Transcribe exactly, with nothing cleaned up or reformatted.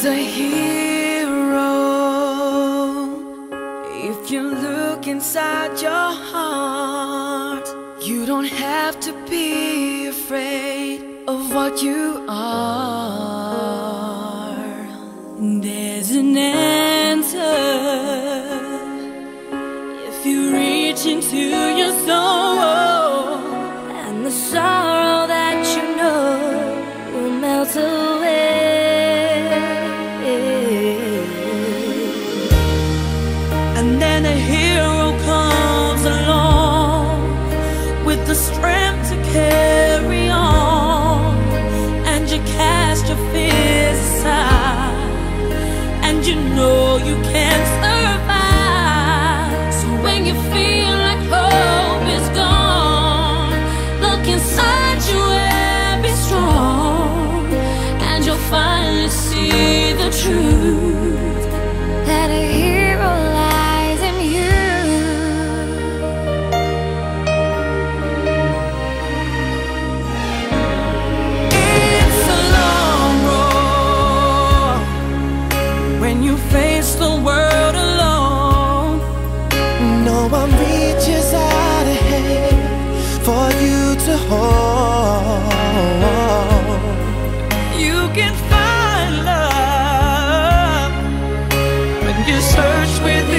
a hero if you look inside your heart. You don't have to be afraid of what you are. There's an answer if you reach into your soul, and the sorrow that you know will melt away. And then a hero comes along with the strength to carry on, and you cast your fears aside, and you know you can survive. So when you feel like hope is gone, look inside you and be strong, and you'll finally see the truth, that a hero lies in you. It's a long road when you face the world alone. No one reaches out a hand for you to hold. You can find love when you search within.